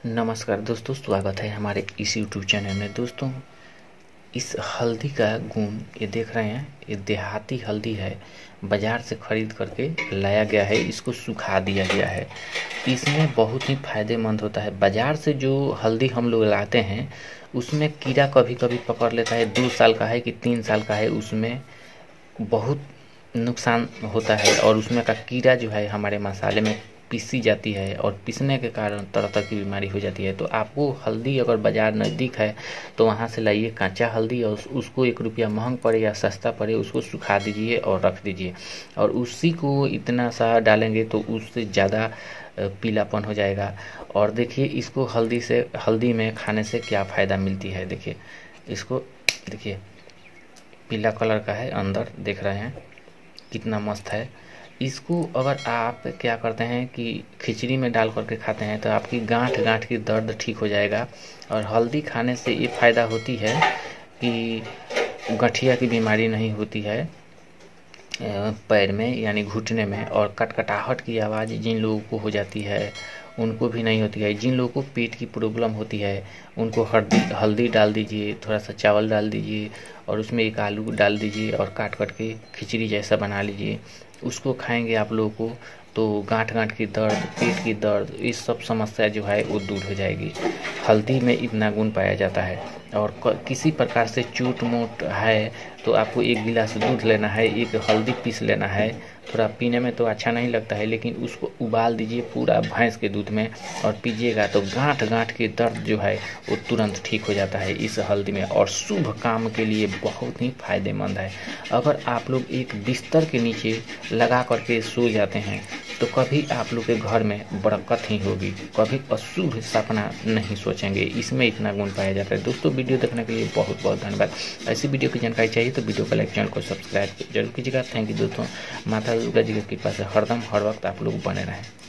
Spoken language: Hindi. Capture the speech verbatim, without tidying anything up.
नमस्कार दोस्तों, स्वागत है हमारे इस यूट्यूब चैनल में। दोस्तों, इस हल्दी का गुण ये देख रहे हैं, ये देहाती हल्दी है, बाज़ार से ख़रीद करके लाया गया है, इसको सुखा दिया गया है। इसमें बहुत ही फ़ायदेमंद होता है। बाज़ार से जो हल्दी हम लोग लाते हैं उसमें कीड़ा कभी कभी पकड़ लेता है, दो साल का है कि तीन साल का है, उसमें बहुत नुकसान होता है और उसमें का कीड़ा जो है हमारे मसाले में पीसी जाती है और पीसने के कारण तरह तरह की बीमारी हो जाती है। तो आपको हल्दी अगर बाज़ार नज़दीक है तो वहाँ से लाइए कच्चा हल्दी और उसको एक रुपया महंग पड़े या सस्ता पड़े, उसको सुखा दीजिए और रख दीजिए और उसी को इतना सा डालेंगे तो उससे ज़्यादा पीलापन हो जाएगा। और देखिए इसको हल्दी से हल्दी में खाने से क्या फ़ायदा मिलती है। देखिए इसको, देखिए पीला कलर का है, अंदर देख रहे हैं कितना मस्त है। इसको अगर आप क्या करते हैं कि खिचड़ी में डाल करके खाते हैं तो आपकी गांठ गांठ की दर्द ठीक हो जाएगा। और हल्दी खाने से ये फ़ायदा होती है कि गठिया की बीमारी नहीं होती है पैर में यानी घुटने में, और कटकटाहट की आवाज़ जिन लोगों को हो जाती है उनको भी नहीं होती है। जिन लोगों को पेट की प्रॉब्लम होती है उनको हल्दी हल्दी डाल दीजिए, थोड़ा सा चावल डाल दीजिए और उसमें एक आलू डाल दीजिए और काट काट के खिचड़ी जैसा बना लीजिए। उसको खाएंगे आप लोगों को तो गांठ गांठ की दर्द, पेट की दर्द, इस सब समस्या जो है वो दूर हो जाएगी। हल्दी में इतना गुण पाया जाता है। और किसी प्रकार से चोट मोट है तो आपको एक गिलास दूध लेना है, एक हल्दी पीस लेना है। थोड़ा पीने में तो अच्छा नहीं लगता है लेकिन उसको उबाल दीजिए पूरा भैंस के दूध में और पीजिएगा तो गांठ गांठ की दर्द जो है वो तुरंत ठीक हो जाता है इस हल्दी में, और शुभ काम के लिए बहुत ही फायदेमंद है। अगर आप लोग एक बिस्तर के नीचे लगा करके सो जाते हैं तो कभी आप लोग के घर में बरकत ही होगी, कभी अशुभ सपना नहीं सोचेंगे। इसमें इतना गुण पाया जाता है। दोस्तों, वीडियो देखने के लिए बहुत बहुत धन्यवाद। ऐसी वीडियो की जानकारी चाहिए तो वीडियो को लाइक, चैनल को सब्सक्राइब जरूर कीजिएगा। थैंक यू दोस्तों। माता दुर्गा जी की कृपा से हरदम हर वक्त आप लोग बने रहें।